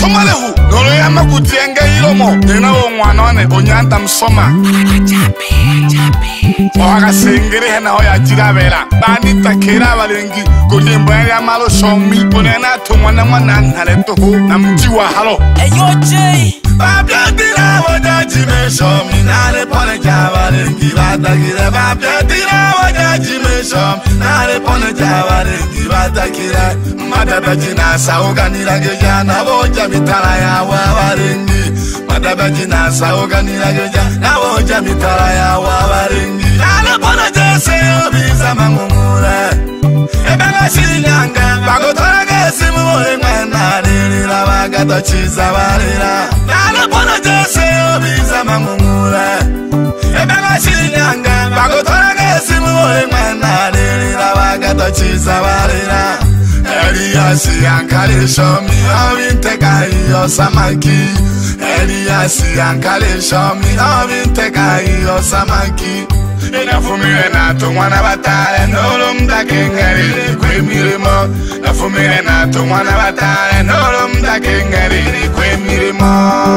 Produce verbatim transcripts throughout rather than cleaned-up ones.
Somalehu nolo ya makutienge ilomo nina wongwanone onyanda msoma Oga sengere hena hoya jirabela bani takera balengi kulimbo ya malo shomi bonena tumwana mwana ntare toho na mji wa halo Eyo J Babya dira waja jime shomi nare pone jabalengi batakira babya dira waja jime shomi nare pone jabalengi batakira madaba jina sauga nirageja na boja mitala ya wabalengi madaba jina sauga nirageja na boja mitala ya wabalengi nare pone jese obiza mangumure ebanga shilanga bagotora gesimu mole ngana nirira bagata chiza barira nare pone jese obiza mangumure ebanga shilanga bagotora gesimu mole ngana nirira bagata chiza barira Elias yankale shomi abinteka iyo samaki Elias yankale shomi abinteka iyo samaki Nafumire nato mwana batale nolomda kengeri kwemirimo Nafumire nato mwana batale nolomda kengeri kwemirimo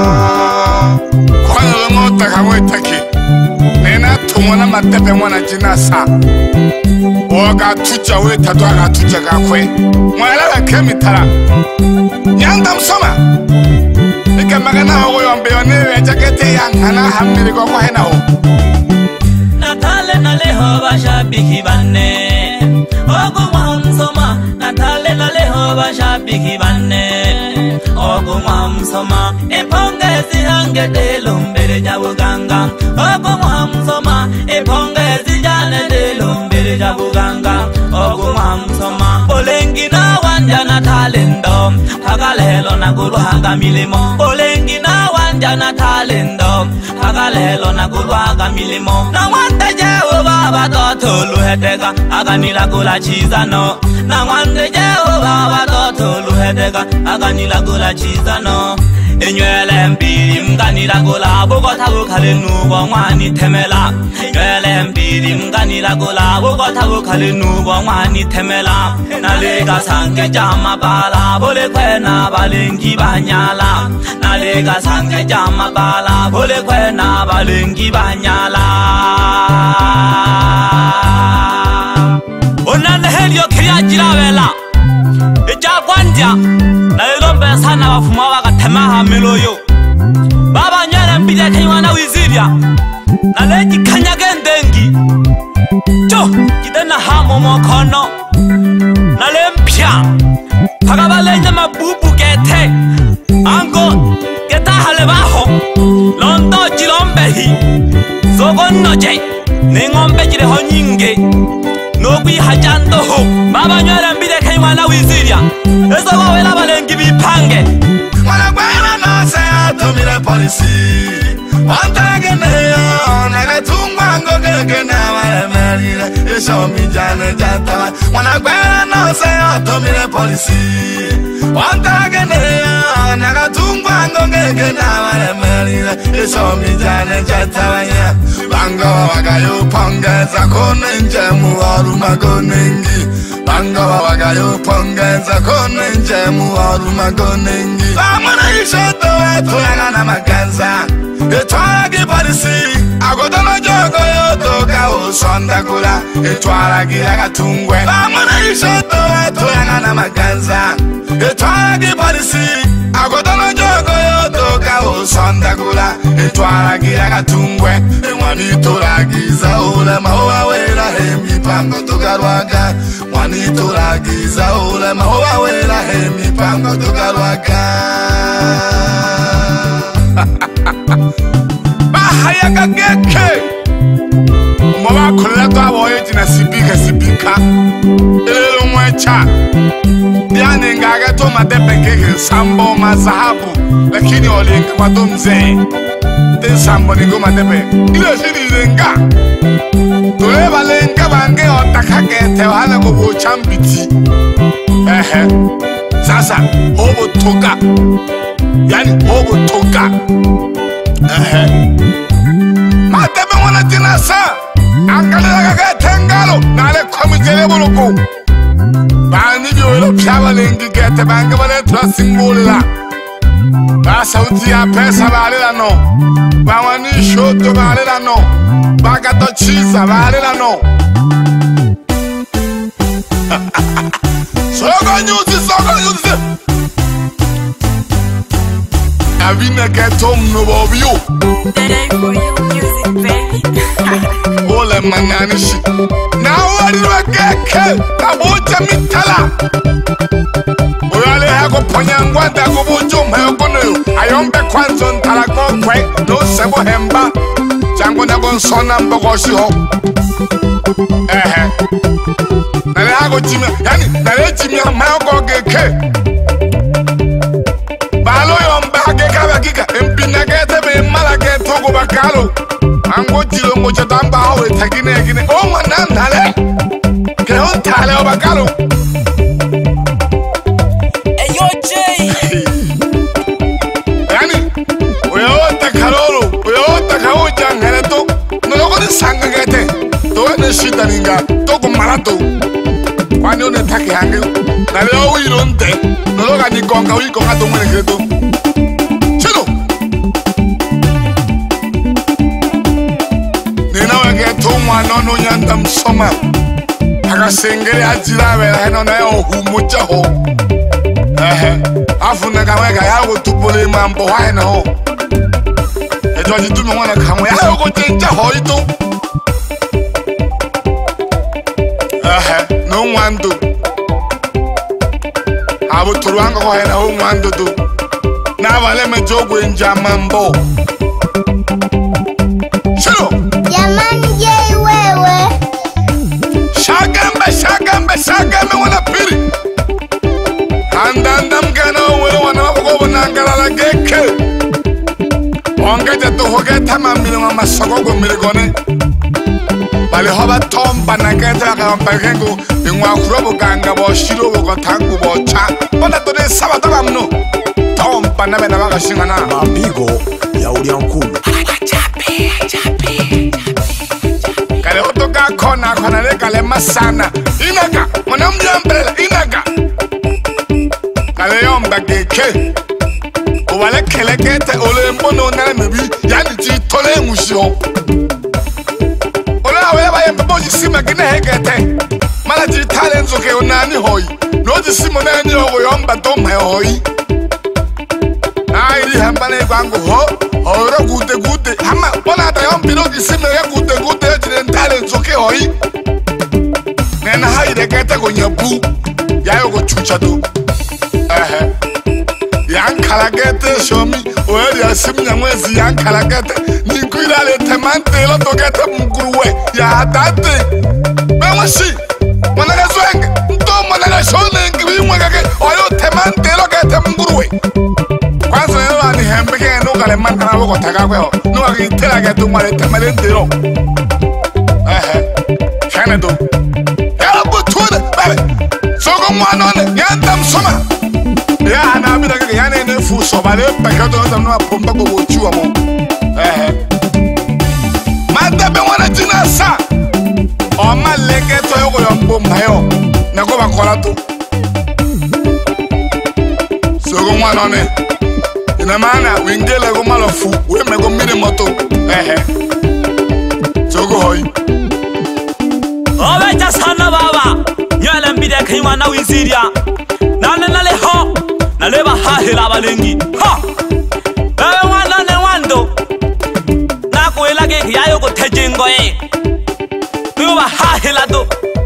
Kwa nolomota kamwetaki Nena tumwana matepe mwana jinasa Oga tuja weta doga tuja gakwe Mwela wake mitara Nyanda msoma Ike magana hogo yombe yonewe Jakete yangana hamniri kwa kwa hena ho Natale naleho bashabiki bane Ogu mwamsoma Natale naleho bashabiki bane Ogu mwamsoma Ipongezi hange delo mbele jabuganga Ogu mwamsoma Ipongezi jane delo mbele jabuganga Ogu mwamsoma Olengi na wanja Natale ndo Hagalelo na gulu haga milimo Olengi na wanja Natale ndo Hagalelo na gulu haga milimo Na wante Jehova batotolu hedega Aganila gula chiza no Na wante Jehova batotolu hedega Aganila gula chiza no Inywele mbili mganila gula Bugota bukale nubo mwani temela Inywele mbili mganila gula Bugota bukale nubo mwani temela Nalega sanke jama bala Bole kwena balengi banyala Nalega sanke jama bala Bole kwena balengi banyala Onane helio kiria jiravela Eja kwanja Na ilombe sana wafuma waka temaha meloyo Baba nyere mbide kenwana wiziria Na leji kanyage ndengi Cho, jidena hamo mokono Na lempia Pagaba lenye mabubu gete Ango, geta halebaho Londo jilombehi Zogono jay Ningombe jireho nyinge Nogwi hajando ho Baba nyere mbide kenwana wiziria Ezo wawela balengi bipange Mwana kwena no se atomire polisi Wantage neyo Nagatungwa ngogege na walemerire Isho mijane jatawa Mwana kwena no se atomire polisi Wantage neyo Nagatungwa ngogege na walemerire Isho mijane jatawa Bango wagayo pongeza konenje muwaru magonengi Bango wagayo pongeza konenje muwaru magonengi Bamana ishoto wetu yangana maganza Etwara polisi Agodono jogo yoto ka usonda kula Etwara gira gatungwe Bamana ishoto wetu yangana maganza Etwara polisi Agodono jogo yoto ka usonda kula Etwara gira gatungwe Mwani turagiza ule mahuwa wela hemi pango tukarwaga Mwani turagiza ule mahuwa wela hemi pango tukarwaga Bahaya kageke Mwa kuleta wae jina sibika sibika Ilelo mwecha Diane ngaga to madepe keke sambo mazahabu Lakini olinga madomze Ten sambo ningo madepe Ilo shiri lenga Tule balenga bange otakagete Wahana kubo chambiti Ehe Sasa hobo toka Yani hobo toka Ehe Madepe mwana jinasa Angalila kagete ngalo Nale komitele buluku Bani biyo ilo pya balengi gete Bange bale tura simbola ba sauti ya pesa balela no, ba wani shoto balela no, ba gato chiza balela no. Sogo nyuzi, sogo nyuzi. Avina getom no bobio. That ain't for you, music baby. Ole manani shi. Na wari wa keke, abuja mitala. Oyale hako ponyangwa da kubujo mayokono yo. Ayombe kwanzo ntala kwe no sebo hemba. Jango na gonsona mbogoshi ho. Eh. Nale hako jimi, yani nale jimi mayoko keke. Balo yomba keka bakika, empina kete be mala keto go bakalo. Ango jilo mocha tamba hawe takine yakine. Oh manan nale. Ke on tale o bakalo. Hey yo Jay. Yani, oyota kalolo, oyota kauja ngaleto. Noloko ni sanga kete. Towe ne shita ninga, toko marato. Kwani one take hange. Nale o wironte. Noloka ni konga wiko ngato mwene kreto. Chino. Nina wege tumwa nono nyanda msoma. Haka sengere ajira wela heno na yo humucha ho. Ehe. Afu na kamweka yago tupole mambo haina ho. Ejo ajitume mwana kamwe yago jenja ho ito. Ehe. No mwando. Abu turuanga kwa hena ho mwando tu. Na wale mejogo inja mambo. Shiro. Jamani Jay wewe. Shagambe, shagambe, shagambe wana piri. Andanda mgana uwele wana wakobo nangala la geke. Ongeja tu hoge tama mili wa masoko go miligone. Bali hoba tomba na gete waka mpekengu. Ingwa kurobo ganga bo shiro wako tangu bo cha. Bada tode saba toga mnu. Tomba na bena waka shingana. Mapigo ya Uliankulu. Chapi, chapi. Kale hotoka kona kona le kale masana. Inaga, mwana mjambrela, inaga. Kale yomba geke. Uwale kele kete ole mbono nale mebi. Yani ji tole musho. Ola awele baye mbo jisima gine hekete. Mala ji talent zoke onani hoi. No jisimo nani hogo yomba toma hoi. Airi hambane kwangu ho. Oro gute gute. Hama bona ta yombi no jisima ya gute gute. Jine talent zoke hoi. Nena haide kete konyabu. Yayo go chuchado. Ehe. Yankala gete shomi. Oeri asimi ya mwezi yankala gete. Nikuila le temante lo to gete mguruwe. Ya atate. Mewashi. Mwanaka zwenge. Nto mwanaka shone ngibi mwagake. Oyo temante lo gete mguruwe. Kwanza nelo ani hembeke nuka le mantana wako takakweho. Nuka kitela gete umale temale ndiro. Ehe. Shane do. Yala butuone. Bebe. Soko mwanone. Yanda msoma. Ya na abida kake yana ene fuso bale peketo nza mnua pomba kwa wochua mo. Ehe. Matabe wana jina sa. Oma leketo yoko yombo mayo. Neko bakola tu. Soko mwanone. Ina maana wingele go malofu. We mego mire moto. Ehe. Soko hoi. Owe jasana baba. Nyala mbide kanywa na wiziria. Nane nale ho. Nale ba hahela balengi. Ha. Ewe wana ne wando. Na kuela ke yayo ko tejingo e. Ewe ba hahela do.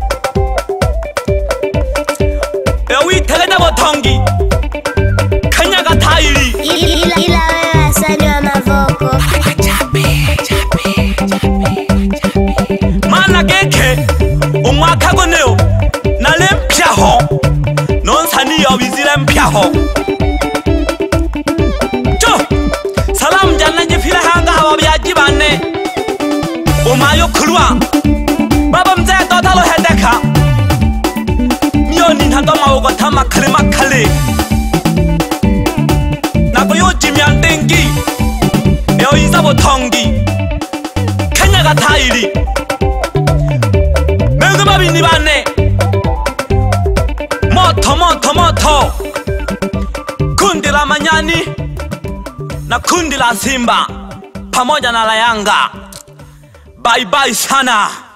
Ewe telena botongi. Kanya ka tairi. Ila ila wewe asali wa mavoko. Chapi, chapi, chapi, chapi. Mana keke. Umwaka goneo. Nale mpya ho. Non sani yo wizire mpya ho. Cho. Salam janna jifile hanga hawa biyaji bane. Umayo kulwa. Baba mzee totalo hedeka. Mio ni ntandoma ugo tama kale makale. Nako yo jimyan dengi. Eo izabo tongi. Kenya ga tairi. Mengu babi ni bane. Moto moto moto. Kundi la manyani. na kundi la Simba pamoja na la Yanga. Bye bye sana.